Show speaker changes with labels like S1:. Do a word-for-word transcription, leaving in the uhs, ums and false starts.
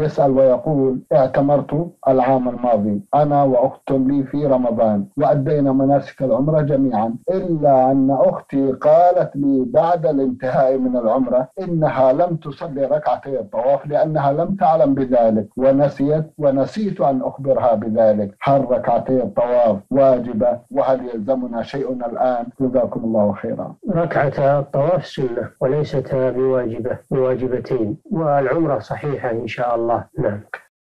S1: يسأل ويقول اعتمرت العام الماضي أنا وأخت لي في رمضان وأدينا مناسك العمرة جميعا، إلا أن أختي قالت لي بعد الانتهاء من العمرة إنها لم تصلي ركعتي الطواف لأنها لم تعلم بذلك ونسيت ونسيت أن أخبرها بذلك. هل ركعتي الطواف واجبة وهل يلزمنا شيء الآن؟ جزاكم الله خيرا.
S2: ركعة الطواف سنة وليست بواجبة بواجبتين، والعمرة صحيحة إن شاء الله. نعم.